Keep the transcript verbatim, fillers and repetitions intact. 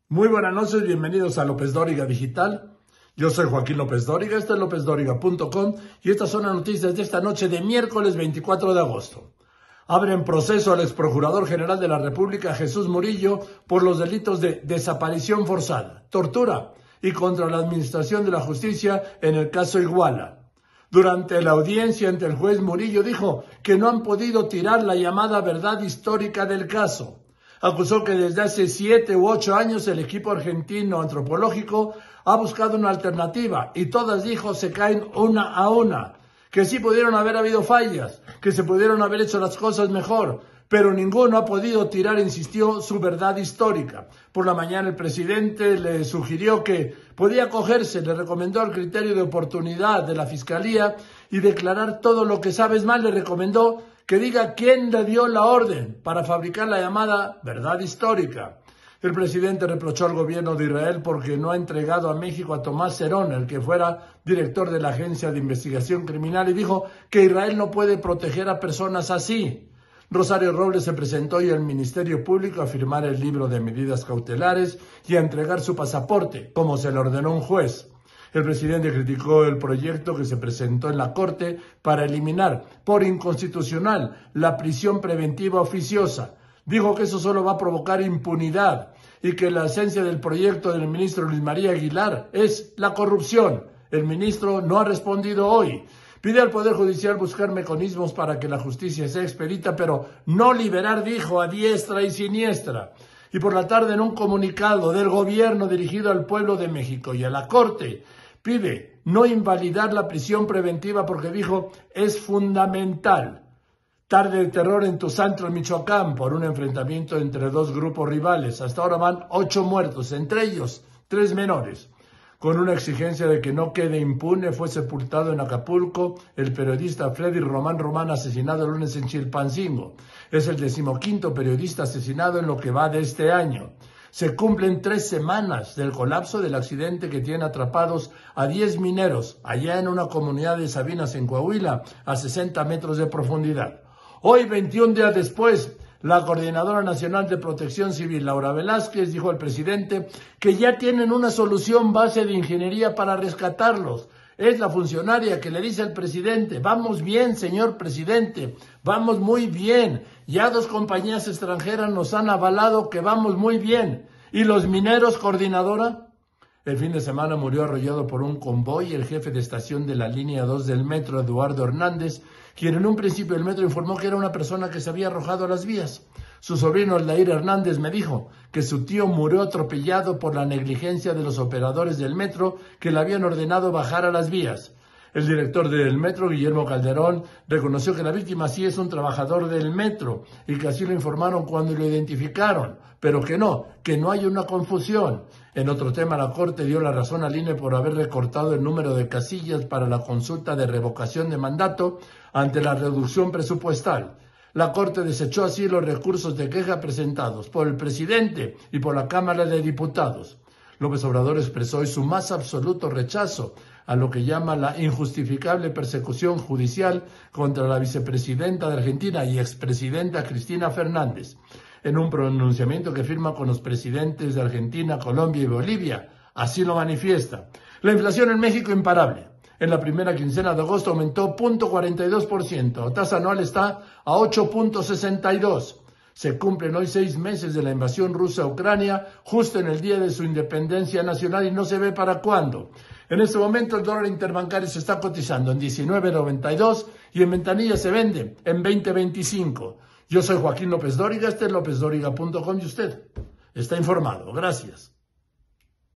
Muy buenas noches, bienvenidos a López Dóriga Digital. Yo soy Joaquín López Dóriga, esto es lópez dóriga punto com y estas son las noticias de esta noche de miércoles veinticuatro de agosto. Abren proceso al exprocurador general de la República, Jesús Murillo, por los delitos de desaparición forzada, tortura y contra la administración de la justicia en el caso Iguala. Durante la audiencia ante el juez, Murillo dijo que no han podido tirar la llamada verdad histórica del caso. Acusó que desde hace siete u ocho años el equipo argentino antropológico ha buscado una alternativa y todas, dijo, se caen una a una, que sí pudieron haber habido fallas, que se pudieron haber hecho las cosas mejor, pero ninguno ha podido tirar, insistió, su verdad histórica. Por la mañana el presidente le sugirió que podía acogerse, le recomendó al criterio de oportunidad de la Fiscalía y declarar todo lo que sabes mal. Le recomendó que diga quién le dio la orden para fabricar la llamada verdad histórica. El presidente reprochó al gobierno de Israel porque no ha entregado a México a Tomás Herón, el que fuera director de la Agencia de Investigación Criminal, y dijo que Israel no puede proteger a personas así. Rosario Robles se presentó hoy al Ministerio Público a firmar el libro de medidas cautelares y a entregar su pasaporte, como se le ordenó un juez. El presidente criticó el proyecto que se presentó en la Corte para eliminar por inconstitucional la prisión preventiva oficiosa. Dijo que eso solo va a provocar impunidad y que la esencia del proyecto del ministro Luis María Aguilar es la corrupción. El ministro no ha respondido hoy. Pide al Poder Judicial buscar mecanismos para que la justicia sea expedita, pero no liberar, dijo, a diestra y siniestra. Y por la tarde, en un comunicado del gobierno dirigido al pueblo de México y a la Corte, pide no invalidar la prisión preventiva porque, dijo, es fundamental. Tarde de terror en Tuzantla, Michoacán, por un enfrentamiento entre dos grupos rivales. Hasta ahora van ocho muertos, entre ellos tres menores. Con una exigencia de que no quede impune, fue sepultado en Acapulco el periodista Freddy Román Román, asesinado el lunes en Chilpancingo. Es el decimoquinto periodista asesinado en lo que va de este año. Se cumplen tres semanas del colapso del accidente que tiene atrapados a diez mineros allá en una comunidad de Sabinas, en Coahuila, a sesenta metros de profundidad. Hoy, veintiún días después, la Coordinadora Nacional de Protección Civil, Laura Velázquez, dijo al presidente que ya tienen una solución base de ingeniería para rescatarlos. Es la funcionaria que le dice al presidente: vamos bien, señor presidente, vamos muy bien. Ya dos compañías extranjeras nos han avalado que vamos muy bien. ¿Y los mineros, coordinadora? El fin de semana murió arrollado por un convoy el jefe de estación de la línea dos del metro, Eduardo Hernández, quien en un principio el metro informó que era una persona que se había arrojado a las vías. Su sobrino Aldair Hernández me dijo que su tío murió atropellado por la negligencia de los operadores del metro que le habían ordenado bajar a las vías. El director del metro, Guillermo Calderón, reconoció que la víctima sí es un trabajador del metro y que así lo informaron cuando lo identificaron, pero que no, que no hay una confusión. En otro tema, la Corte dio la razón al I N E por haber recortado el número de casillas para la consulta de revocación de mandato ante la reducción presupuestal. La Corte desechó así los recursos de queja presentados por el presidente y por la Cámara de Diputados. López Obrador expresó hoy su más absoluto rechazo a lo que llama la injustificable persecución judicial contra la vicepresidenta de Argentina y expresidenta Cristina Fernández. En un pronunciamiento que firma con los presidentes de Argentina, Colombia y Bolivia, así lo manifiesta. La inflación en México imparable. En la primera quincena de agosto aumentó cero punto cuarenta y dos por ciento. La tasa anual está a ocho punto sesenta y dos. Se cumplen hoy seis meses de la invasión rusa a Ucrania, justo en el día de su independencia nacional, y no se ve para cuándo. En este momento el dólar interbancario se está cotizando en diecinueve noventa y dos y en ventanilla se vende en veinte veinticinco. Yo soy Joaquín López Dóriga, este es lópez dóriga punto com y usted está informado. Gracias.